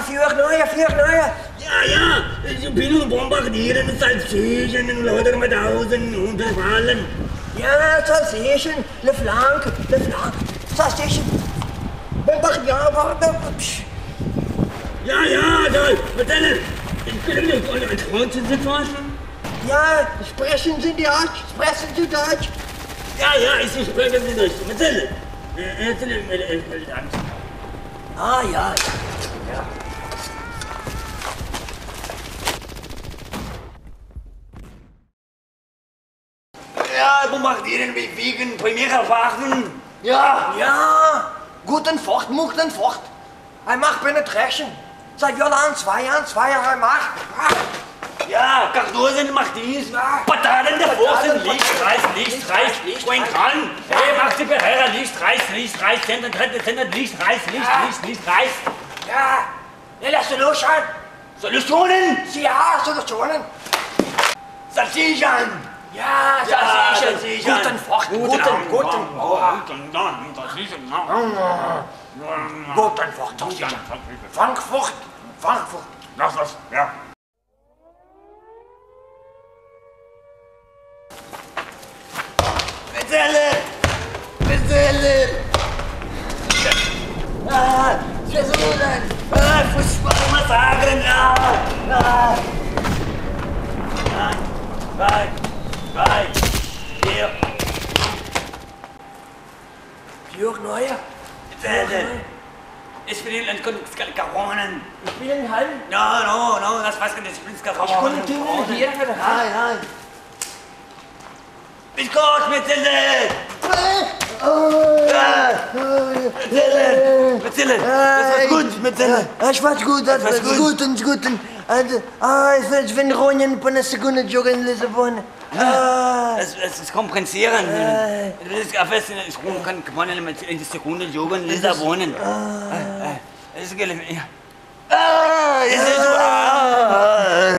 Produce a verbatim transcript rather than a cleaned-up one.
vier neue, vier neue. Ja, ja, ich bin ein Bombardieren, Salzischen, Lodern, Tausend, Unterfallen. Ja, Salzischen, le Flank, le Flank, Salzischen. Bombardieren, Ja, ja, da, was denn? Ich bin nicht, und ein Kreuz sind waschen? Ja, sprechen Sie Deutsch, sprechen Sie Deutsch. Ja, ja, ich spreche Sie Deutsch. Was denn? Erzähl mir, erzähl Angst. Ah, ja, ja. Ja, bombardieren, bewegen, Premiere fahren. Ja, ja. Guten Fort, guten Fort. Hij mag penetration. Seit Jahren, zwei Jahren, zwei Jahre, hij mag. Ja, Cardoso macht dies. Pataden der Forsen, links, rechts, links, rechts, Schwein kann. Hey, macht die Behörer, links, rechts, links, rechts, Zentrum, Zentrum, links, rechts, links, links, links, rechts. Ja, ja, lass du los sein. Solutionen? Ja, Solutionen. Salsichern. Ja, Salsichern. Guten Fort, guten, guten. Guten, Guten Fort, Salsichern. Frankfurt, Frankfurt. Lass das, ja. Bezelle! Bezelle! Ah, versuchen! Ah, Fußballmassakren! Ah, ah! Nein! Zwei! Drei! Vier! Vier neue. Bezelle! Ich bin in Karonen! Ich bin in Hallen. No, no, no, das weiß ich nicht, ich bin Karonen! Ich konnte Dinge hier für Nein, nein! Bis kurz, Bezelle! Bezelle! Bezelle! Das war gut, Bezelle! Das war gut, das war gut und gut. Ah, ich bin Ronjen von der Sekunde joggen in Lissabon. Es ist kompensieren. Das ist fest, ich kann gewonnen mit in der Sekunde joggen in Lissabon. Das ist gelungen. Ah, das ist